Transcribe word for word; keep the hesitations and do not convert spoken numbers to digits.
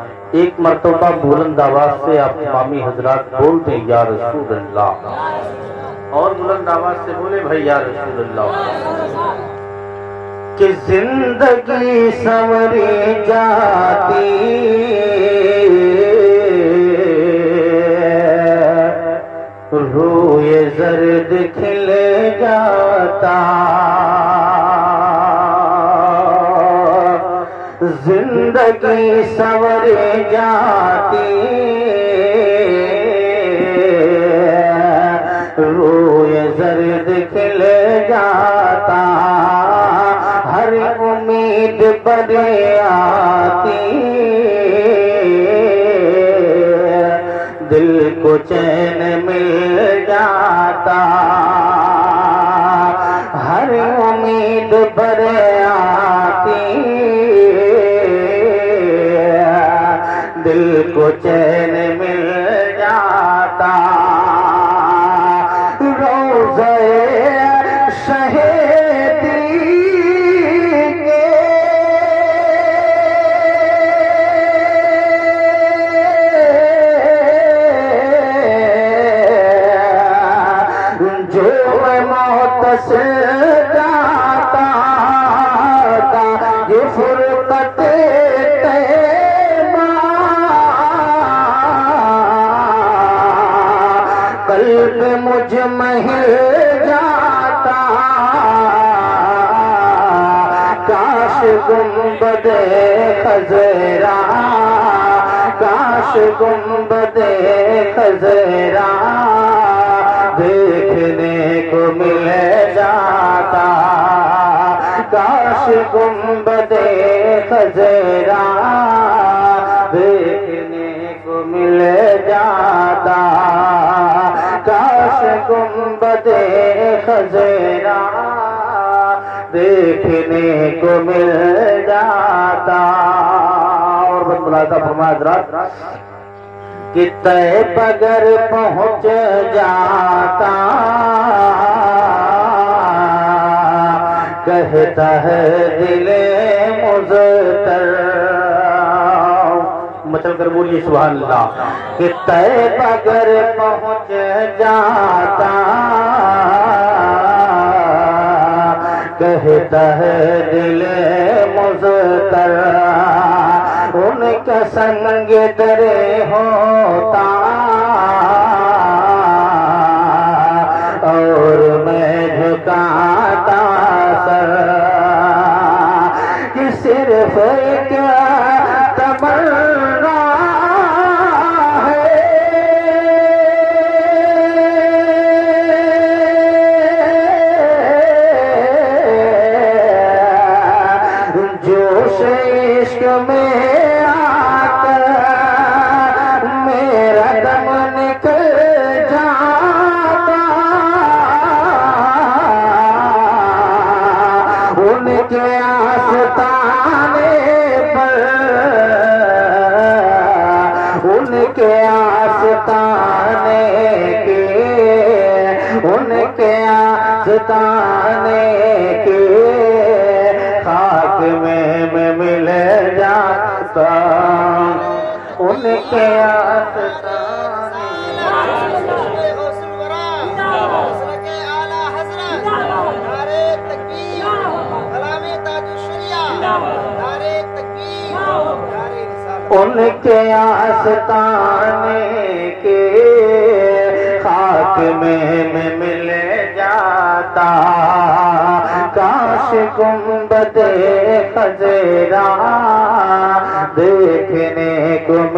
ایک مرتبہ بلند آواز سے آپ امامی حضرات بول دیں یا رسول اللہ، اور بلند آواز سے بولے بھائی یا رسول اللہ، کہ زندگی سنوری جاتی روئے زرد کھل جاتا، زندگی سنور جاتی روئے زرد کھل جاتا، ہر امید بر آتی، دل کو چین مل جاتا، ہر امید بر آتی، دل کو چین مل جاتا، روزہ شہیدی کے جو محتسب جاتا تھا، یہ فرقت قلب مجھ مہل جاتا، کاش گنبد خضرا، کاش گنبد خضرا دیکھنے کو مل جاتا، کاش گنبد خضرا دیکھنے کو مل جاتا، کاش گنبد خضرا دیکھنے کو مل جاتا۔ اور بس ملاحظہ فرمائے حضرات کہ طیب اگر پہنچ جاتا، کہتا ہے دل مضطر، مچل کر بولیے سبحان اللہ، کہ طیب اگر پہنچ جاتا، کہتا ہے دل مضطر، ان کا سنگ در ہوتا اور میں جھکاتا سر، کہ صرف ایک تمنا ہے جوش عشق میں آ کر میرا دم نکل جاتا، ان کے آستانے پر، ان کے آستانے کے، ان کے آستانے کے خاک میں میں مل جاتا، ان کے آستانے ان کے آستانے کے خاک میں میں مل جاتا، کاش گنبد خضرا دیکھنے کو